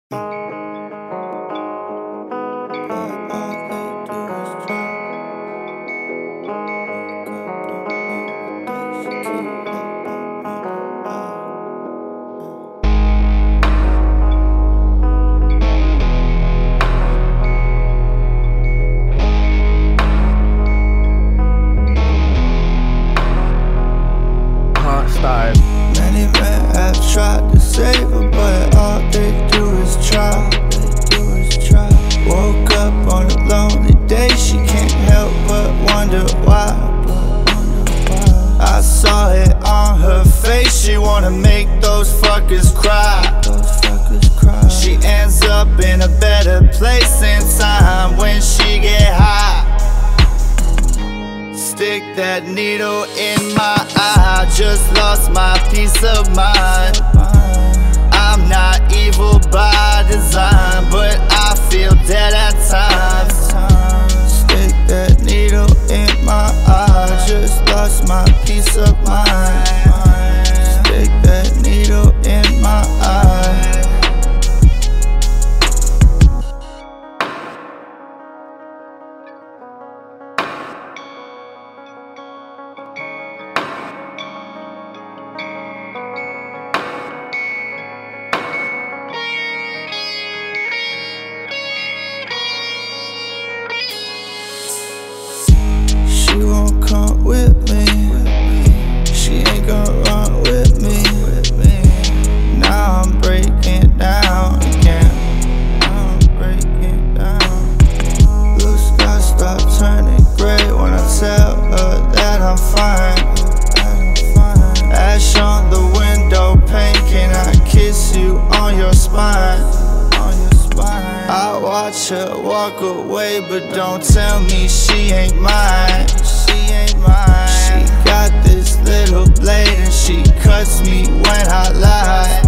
Many men have tried to save her, but all they do is try. Woke up on a lonely day, she can't help but wonder why. I saw it on her face, she wanna make those fuckers cry. She ends up in a better place in time when she get high. Stick that needle in my eye, just lost my peace of mind. I'm not evil by design, but I feel dead at times. Stick that needle in my eye, just lost my peace of mind. Stick that needle in my eye. She won't come with me, she ain't gon' run with me. Now I'm breaking down again, Blue skies stop turning gray when I tell her that I'm fine. Ash on the window pane, can I kiss you on your spine? I watch her walk away, but don't tell me she ain't mine. She got this little blade and she cuts me when I lie.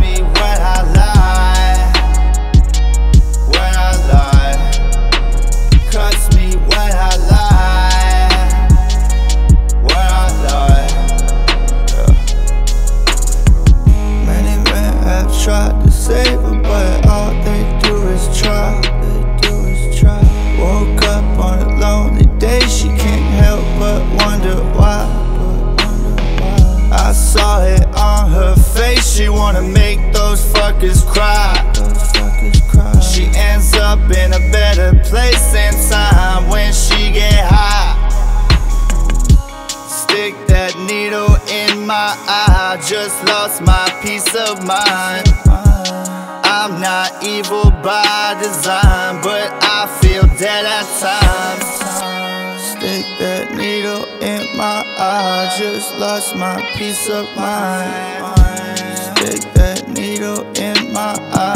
Cuts me when I lie. Many men have tried to save her, but all they do is try. Woke up on a lonely day, she can't help but wonder why. I saw it on her face, she wanna make those fuckers cry. She ends up in a better place in time when she get high. Stick that needle in my eye, just lost my peace of mind. I'm not evil by design, but I feel dead at times. Stick that needle in my eye, just lost my peace of mind. Stick that needle in my eye.